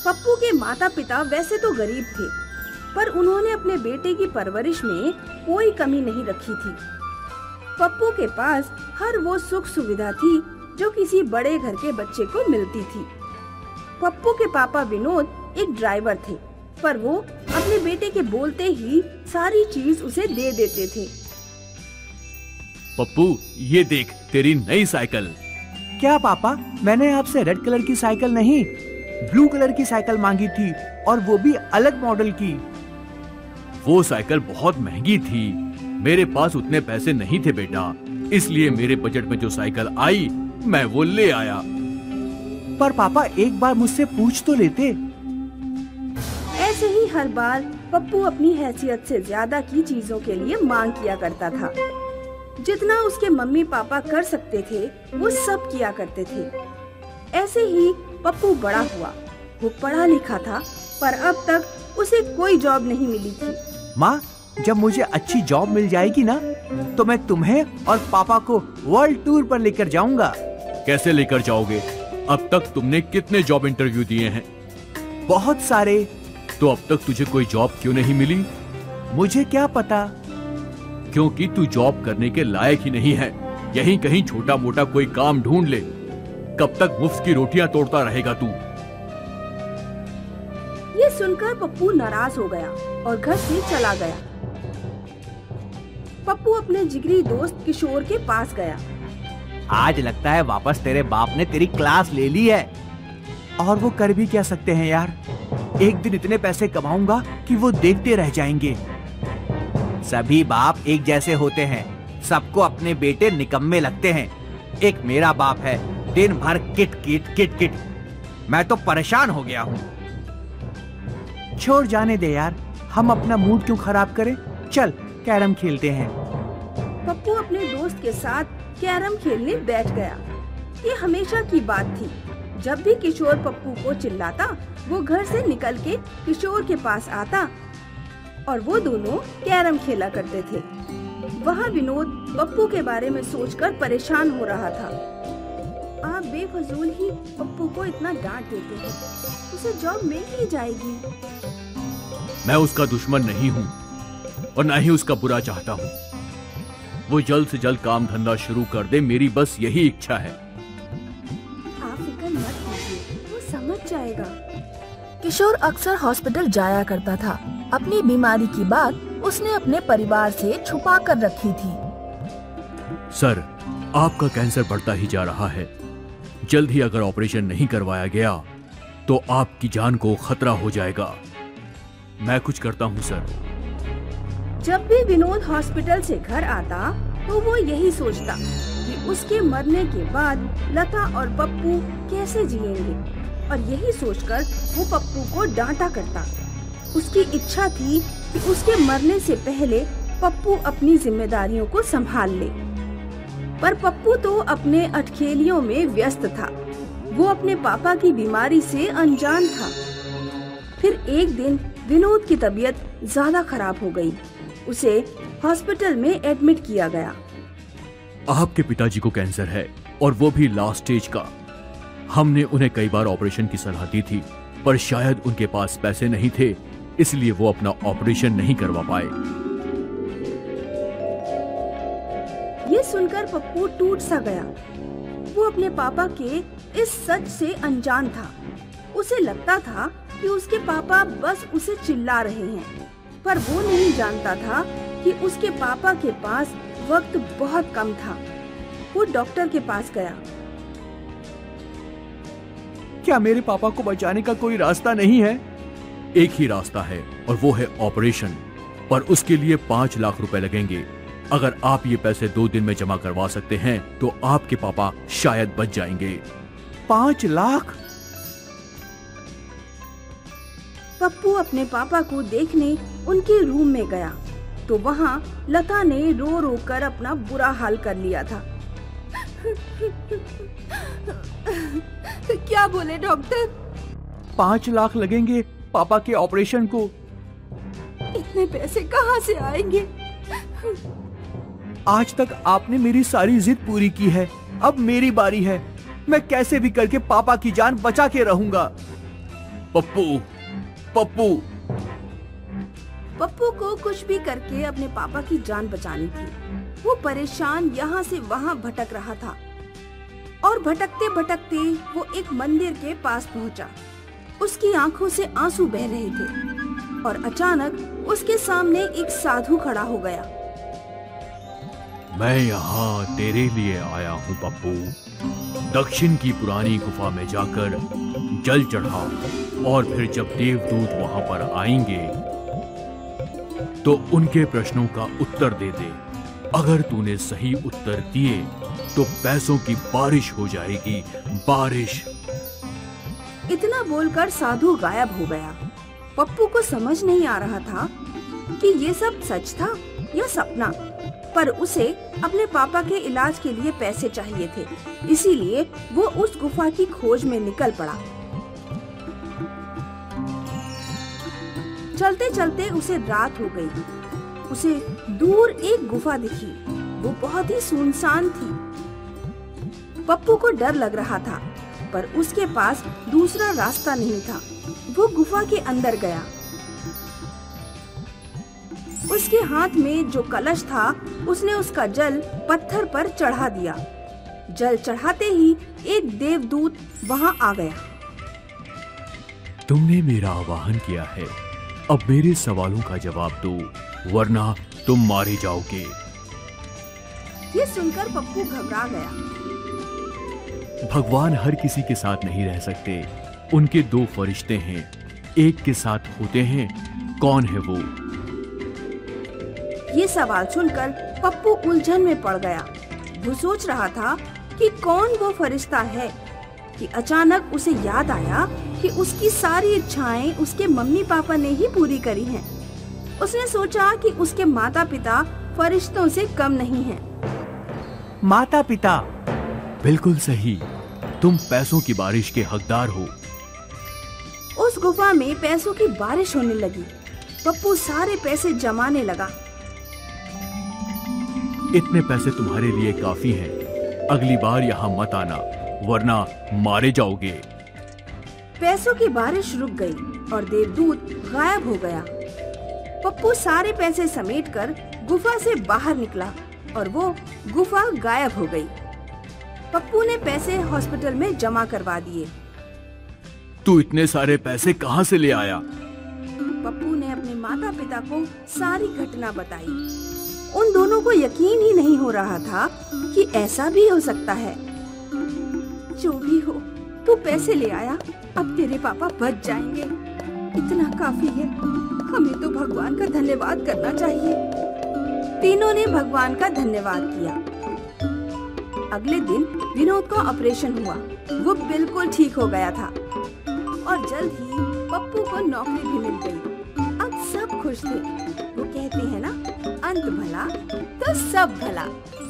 पप्पू के माता पिता वैसे तो गरीब थे, पर उन्होंने अपने बेटे की परवरिश में कोई कमी नहीं रखी थी। पप्पू के पास हर वो सुख सुविधा थी जो किसी बड़े घर के बच्चे को मिलती थी। पप्पू के पापा विनोद एक ड्राइवर थे, पर वो अपने बेटे के बोलते ही सारी चीज उसे दे देते थे। पप्पू, ये देख तेरी नई साइकिल। क्या पापा, मैंने आपसे रेड कलर की साइकिल नहीं, ब्लू कलर की साइकिल मांगी थी, और वो भी अलग मॉडल की। वो साइकिल बहुत महंगी थी, मेरे पास उतने पैसे नहीं थे बेटा, इसलिए मेरे बजट में जो साइकिल आई मैं वो ले आया। पर पापा, एक बार मुझसे पूछ तो लेते। ऐसे ही हर बार पप्पू अपनी हैसियत से ज्यादा की चीजों के लिए मांग किया करता था। जितना उसके मम्मी पापा कर सकते थे वो सब किया करते थे। ऐसे ही पप्पू बड़ा हुआ। वो पढ़ा लिखा था, पर अब तक उसे कोई जॉब नहीं मिली थी। माँ, जब मुझे अच्छी जॉब मिल जाएगी ना, तो मैं तुम्हें और पापा को वर्ल्ड टूर पर लेकर जाऊंगा। कैसे लेकर जाओगे? अब तक तुमने कितने जॉब इंटरव्यू दिए हैं? बहुत सारे। तो अब तक तुझे कोई जॉब क्यों नहीं मिली? मुझे क्या पता। क्योंकि तू जॉब करने के लायक ही नहीं है। यहीं कहीं छोटा मोटा कोई काम ढूंढ ले। कब तक मुफ्त की रोटियां तोड़ता रहेगा तू? ये सुनकर पप्पू नाराज हो गया और घर से चला गया। पप्पू अपने जिगरी दोस्त किशोर के पास गया। आज लगता है वापस तेरे बाप ने तेरी क्लास ले ली है। और वो कर भी क्या सकते हैं यार, एक दिन इतने पैसे कमाऊंगा कि वो देखते रह जाएंगे। सभी बाप एक जैसे होते हैं, सबको अपने बेटे निकम्मे लगते हैं। एक मेरा बाप है, दिन भर किट किट किट किट। मैं तो परेशान हो गया हूँ। छोड़ जाने दे यार, हम अपना मूड क्यों खराब करें। चल कैरम खेलते हैं। पप्पू अपने दोस्त के साथ कैरम खेलने बैठ गया। ये हमेशा की बात थी। जब भी किशोर पप्पू को चिल्लाता, वो घर से निकल के किशोर के पास आता और वो दोनों कैरम खेला करते थे। वहाँ विनोद पप्पू के बारे में सोचकर परेशान हो रहा था। आप बेफजूल ही पप्पू को इतना डांट देते हैं, उसे जॉब मिल ही जाएगी। मैं उसका दुश्मन नहीं हूँ और न ही उसका बुरा चाहता हूँ। वो जल्द से जल्द काम धंधा शुरू कर दे, मेरी बस यही इच्छा है। आप फिक्र मत कीजिए, वो समझ जाएगा। किशोर अक्सर हॉस्पिटल जाया करता था। अपनी बीमारी की बात उसने अपने परिवार से छुपा कर रखी थी। सर, आपका कैंसर बढ़ता ही जा रहा है। जल्द ही अगर ऑपरेशन नहीं करवाया गया तो आपकी जान को खतरा हो जाएगा। मैं कुछ करता हूँ सर। जब भी विनोद हॉस्पिटल से घर आता तो वो यही सोचता कि उसके मरने के बाद लता और पप्पू कैसे जिएंगे, और यही सोचकर वो पप्पू को डांटा करता। उसकी इच्छा थी कि उसके मरने से पहले पप्पू अपनी जिम्मेदारियों को संभाल ले, पर पप्पू तो अपने अटखेलियों में व्यस्त था। वो अपने पापा की बीमारी से अनजान था। फिर एक दिन विनोद की तबीयत ज्यादा खराब हो गई। उसे हॉस्पिटल में एडमिट किया गया। आपके पिताजी को कैंसर है और वो भी लास्ट स्टेज का। हमने उन्हें कई बार ऑपरेशन की सलाह दी थी, पर शायद उनके पास पैसे नहीं थे, इसलिए वो अपना ऑपरेशन नहीं करवा पाए। ये सुनकर पप्पू टूट सा गया। वो अपने पापा के इस सच से अनजान था। उसे लगता था कि उसके पापा बस उसे चिल्ला रहे हैं, पर वो नहीं जानता था कि उसके पापा के पास वक्त बहुत कम था। वो डॉक्टर के पास गया। क्या मेरे पापा को बचाने का कोई रास्ता नहीं है? एक ही रास्ता है और वो है ऑपरेशन, पर उसके लिए 5 लाख रुपए लगेंगे। अगर आप ये पैसे 2 दिन में जमा करवा सकते हैं तो आपके पापा शायद बच जाएंगे। 5 लाख? पप्पू अपने पापा को देखने उनके रूम में गया तो वहाँ लता ने रो रो कर अपना बुरा हाल कर लिया था। क्या बोले डॉक्टर? 5 लाख लगेंगे पापा के ऑपरेशन को। इतने पैसे कहाँ से आएंगे? आज तक आपने मेरी सारी जिद पूरी की है, अब मेरी बारी है। मैं कैसे भी करके पापा की जान बचा के रहूंगा। पप्पू, पप्पू। पप्पू को कुछ भी करके अपने पापा की जान बचानी थी। वो परेशान यहाँ से वहाँ भटक रहा था और भटकते भटकते वो एक मंदिर के पास पहुँचा। उसकी आंखों से आंसू बह रहे थे और अचानक उसके सामने एक साधु खड़ा हो गया। मैं यहाँ तेरे लिए आया हूँ पप्पू। दक्षिण की पुरानी गुफा में जाकर जल चढ़ा और फिर जब देवदूत वहां पर आएंगे तो उनके प्रश्नों का उत्तर दे दे। अगर तूने सही उत्तर दिए तो पैसों की बारिश हो जाएगी, बारिश। इतना बोलकर साधु गायब हो गया। पप्पू को समझ नहीं आ रहा था कि ये सब सच था या सपना, पर उसे अपने पापा के इलाज के लिए पैसे चाहिए थे, इसीलिए वो उस गुफा की खोज में निकल पड़ा। चलते चलते उसे रात हो गई। उसे दूर एक गुफा दिखी। वो बहुत ही सुनसान थी। पप्पू को डर लग रहा था, पर उसके पास दूसरा रास्ता नहीं था। वो गुफा के अंदर गया। उसके हाथ में जो कलश था, उसने उसका जल पत्थर पर चढ़ा दिया। जल चढ़ाते ही एक देवदूत वहां आ गया। तुमने मेरा आवाहन किया है, अब मेरे सवालों का जवाब दो, वरना तुम मारे जाओगे। ये सुनकर पप्पू घबरा गया। भगवान हर किसी के साथ नहीं रह सकते। उनके दो फरिश्ते हैं, एक के साथ होते हैं। कौन है वो? ये सवाल सुनकर पप्पू उलझन में पड़ गया। वो सोच रहा था कि कौन वो फरिश्ता है कि अचानक उसे याद आया कि उसकी सारी इच्छाएं उसके मम्मी पापा ने ही पूरी करी हैं। उसने सोचा कि उसके माता पिता फरिश्तों से कम नहीं हैं। माता पिता? बिल्कुल सही, तुम पैसों की बारिश के हकदार हो। उस गुफा में पैसों की बारिश होने लगी। पप्पू सारे पैसे जमाने लगा। इतने पैसे तुम्हारे लिए काफी हैं। अगली बार यहाँ मत आना, वरना मारे जाओगे। पैसों की बारिश रुक गई और देवदूत गायब हो गया। पप्पू सारे पैसे समेटकर गुफा से बाहर निकला और वो गुफा गायब हो गई। पप्पू ने पैसे हॉस्पिटल में जमा करवा दिए। तू इतने सारे पैसे कहाँ से ले आया? पप्पू ने अपने माता पिता को सारी घटना बताई। उन दोनों को यकीन ही नहीं हो रहा था कि ऐसा भी हो सकता है। जो भी हो, तू पैसे ले आया, अब तेरे पापा बच जाएंगे। इतना काफी है, हमें तो भगवान का धन्यवाद करना चाहिए। तीनों ने भगवान का धन्यवाद किया। अगले दिन विनोद का ऑपरेशन हुआ। वो बिल्कुल ठीक हो गया था और जल्द ही पप्पू को नौकरी भी मिल गई। अब सब खुश थे। वो कहते हैं ना, अंत भला तो सब भला।